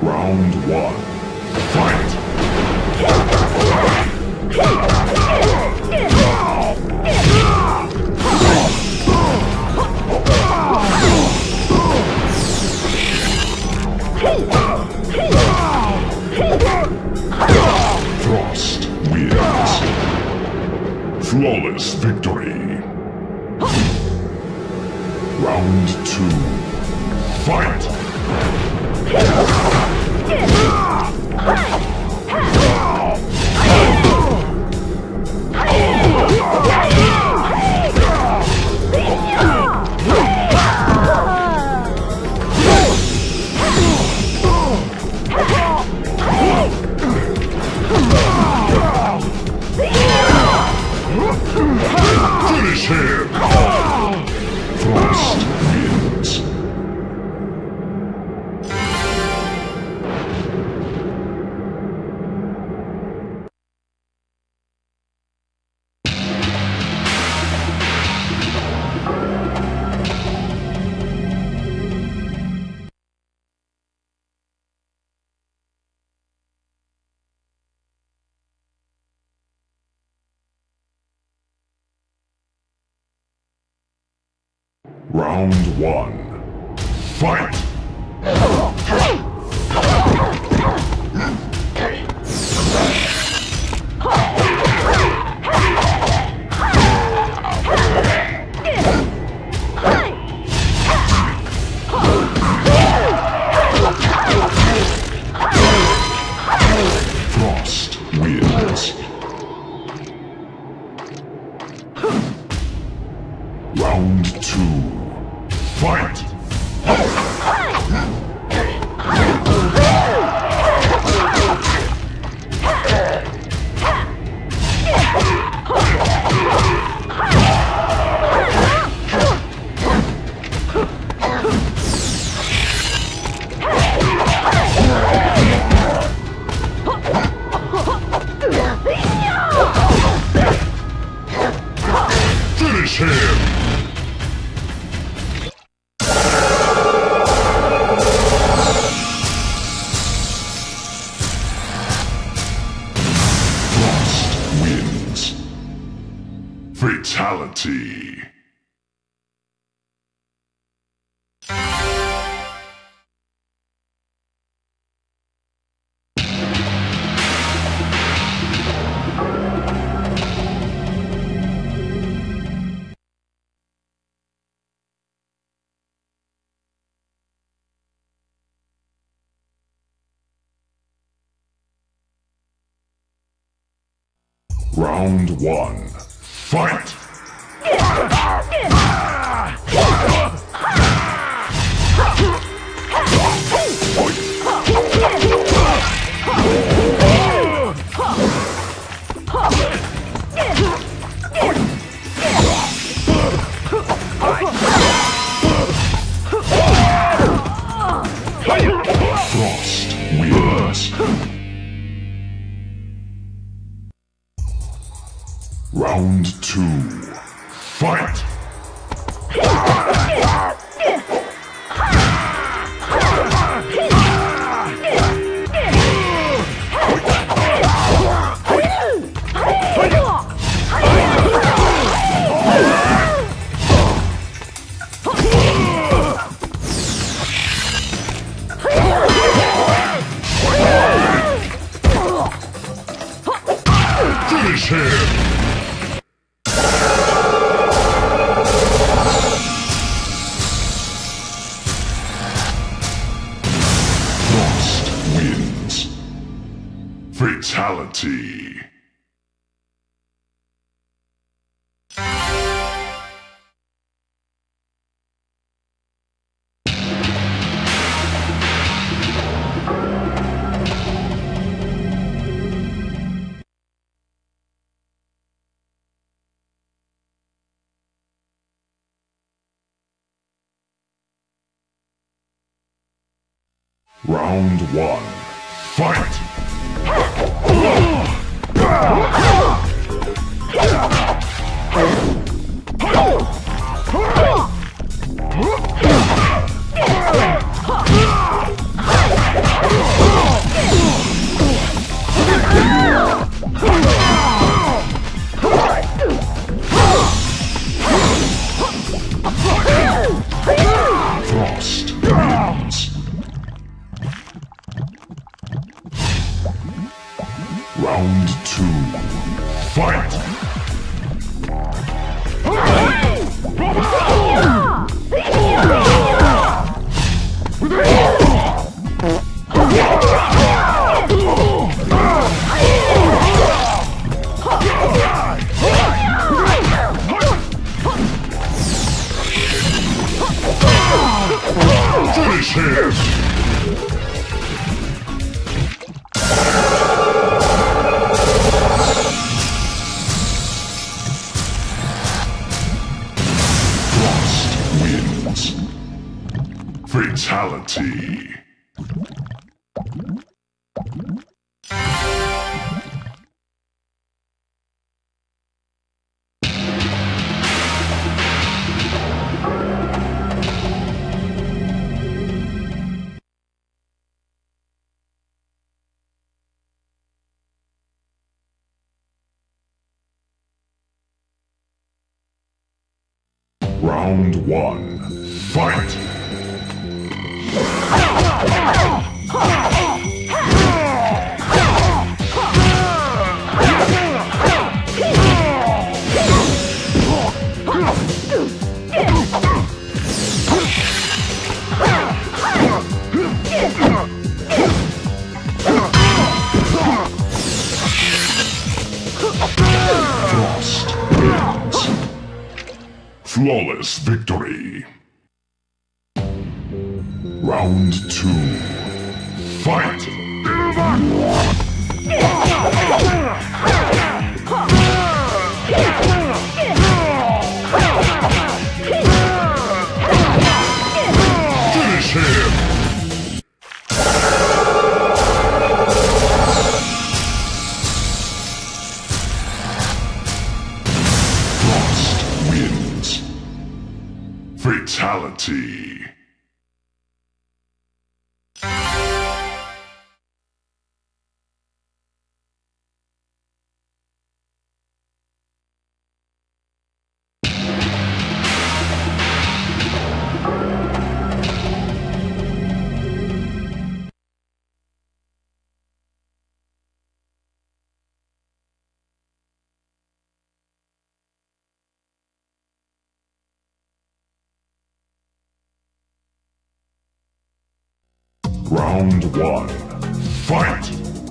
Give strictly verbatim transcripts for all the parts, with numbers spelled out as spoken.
Round one. Fight! Frost wins. Flawless victory. Round two. Fight! Finish him! Frost wins. Round one. Fight! Frost wins. Round two. Fight! Finish him! Fatality. Round one. Fight! Frost wins. Round two. Fight! Finish him! Fatality. Round one. Fight! Finish him! Frost wins. Fatality. Round one. Fight! Frost wins. Flawless victory. Round two. Fight! Finish him! Frost wins. Fatality. Round one. Fight!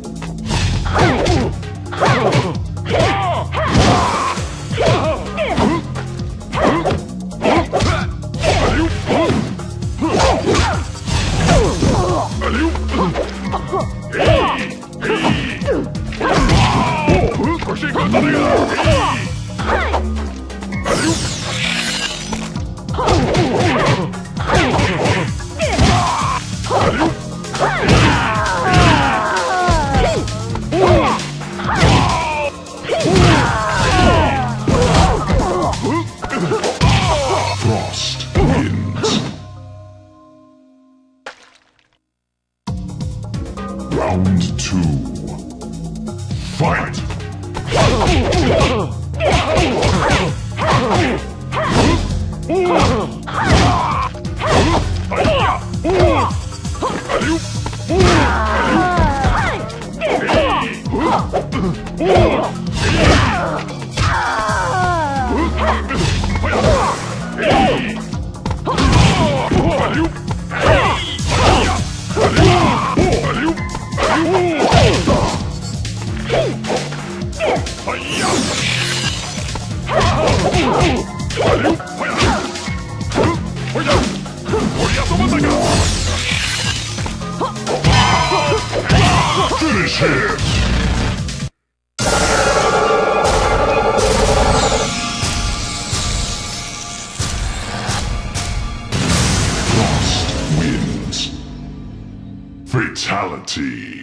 Frost wins. Round two. Fight! Finish him! Frost wins. Fatality.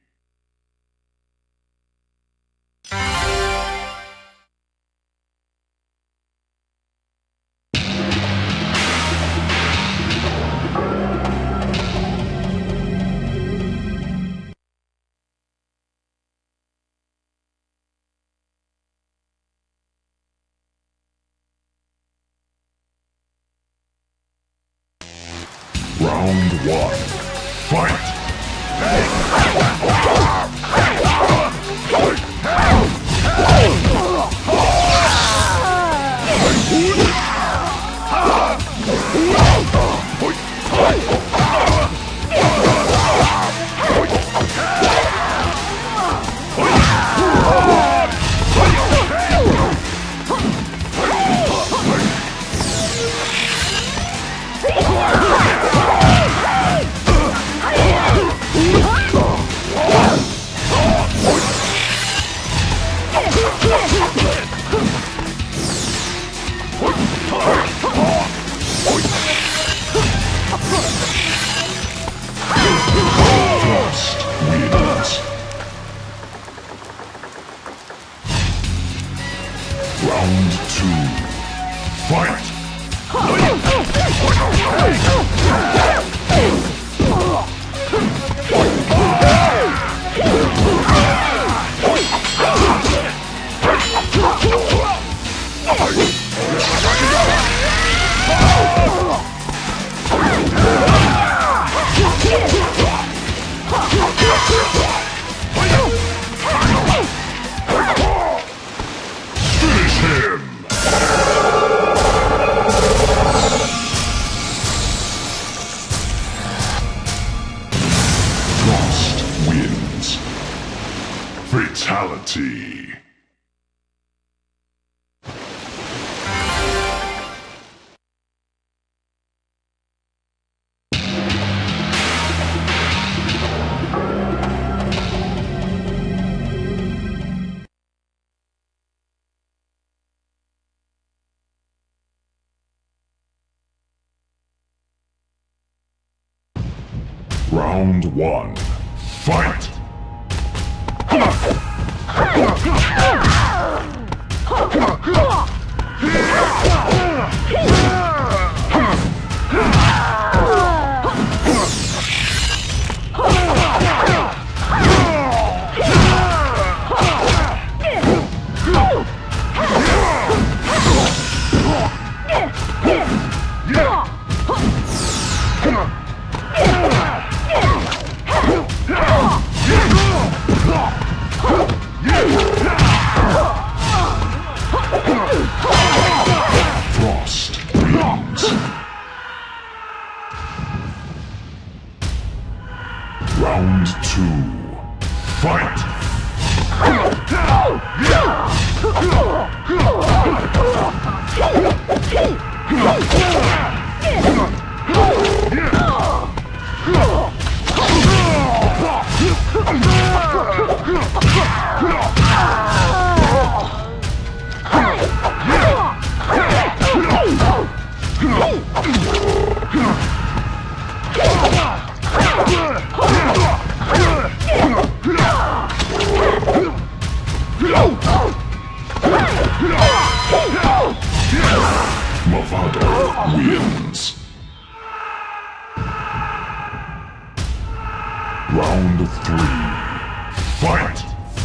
Round one. Fight! Fatality. Round one. Fight! Frost wins. Round two. Fight! Mavado wins. Round three. Fight!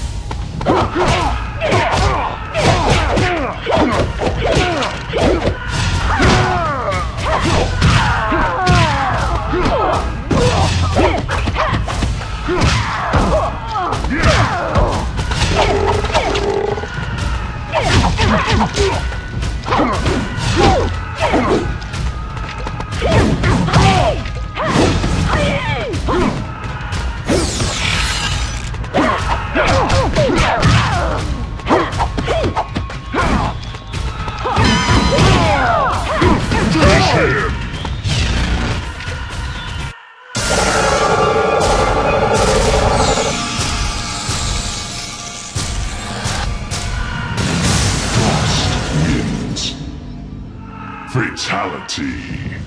Fatality.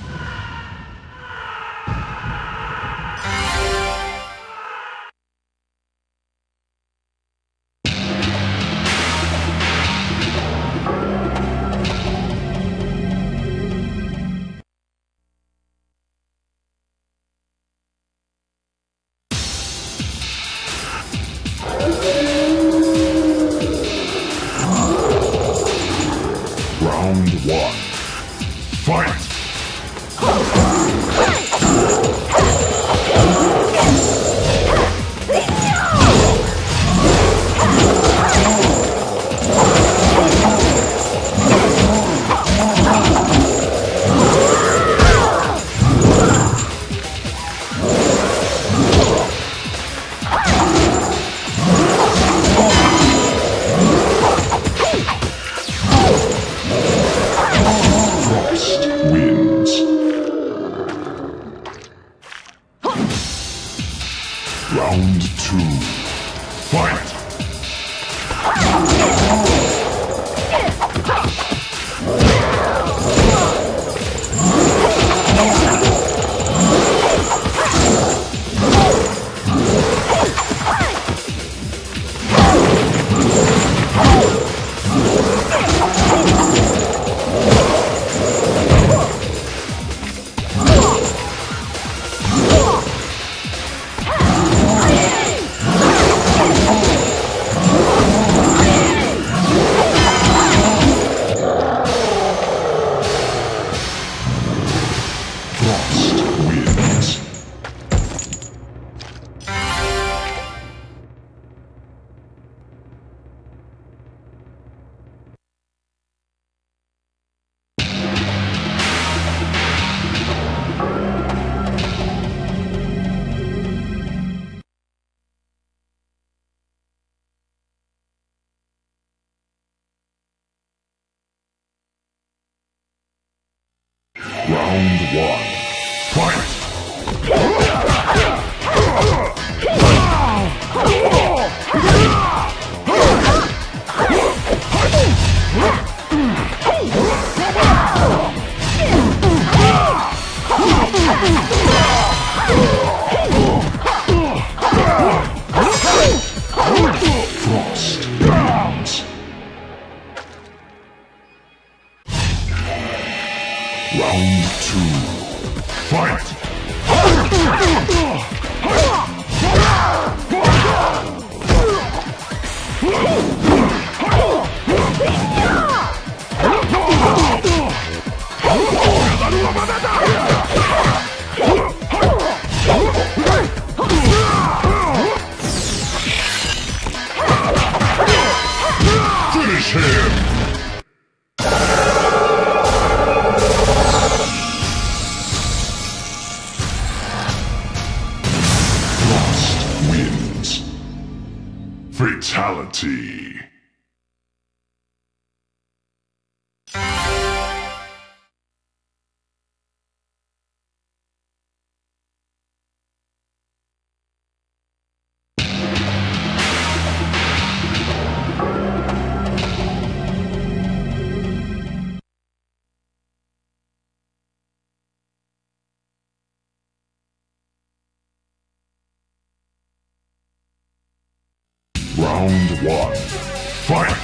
Round one. Fight! Round two. Fight! Oh! one. Fight! Frost wins. Round two. Fight! Finish him! Frost wins. Fatality. Round one. Fight!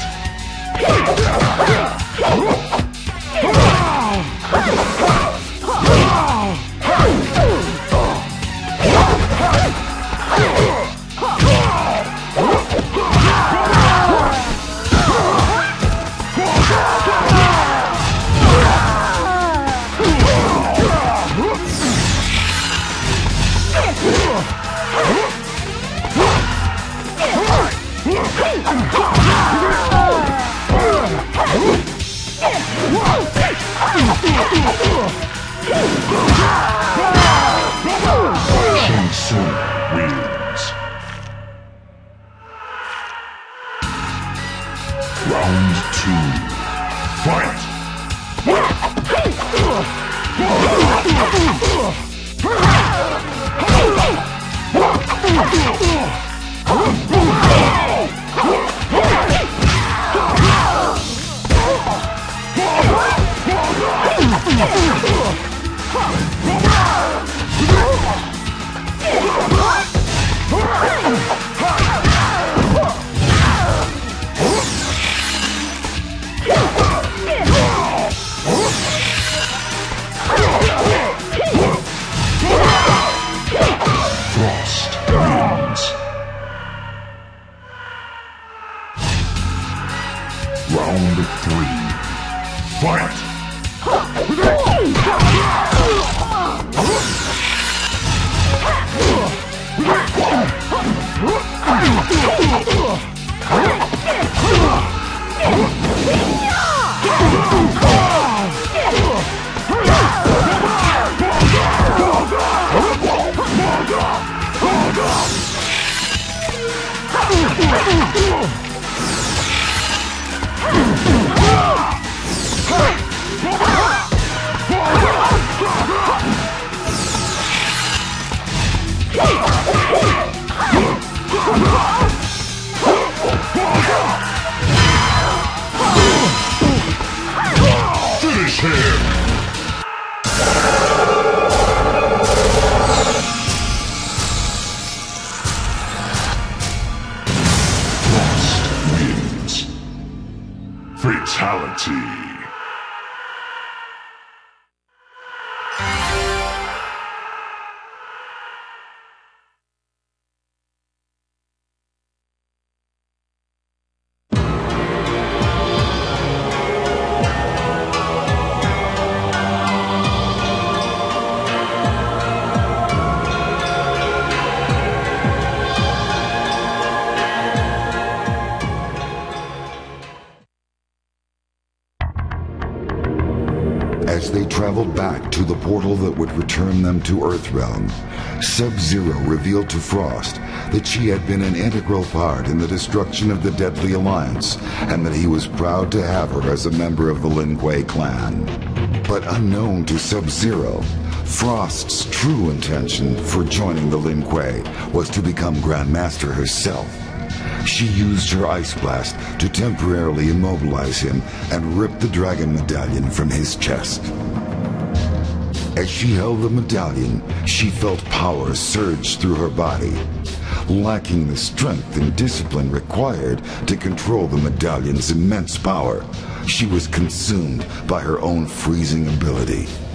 Wins. Round two. Fight! Frost wins. Round three. Fight! Finish him! Frost wins. Fatality. to the portal that would return them to Earthrealm, Sub-Zero revealed to Frost that she had been an integral part in the destruction of the Deadly Alliance, and that he was proud to have her as a member of the Lin Kuei clan. But unknown to Sub-Zero, Frost's true intention for joining the Lin Kuei was to become Grandmaster herself. She used her Ice Blast to temporarily immobilize him and rip the Dragon Medallion from his chest. As she held the medallion, she felt power surge through her body. Lacking the strength and discipline required to control the medallion's immense power, she was consumed by her own freezing ability.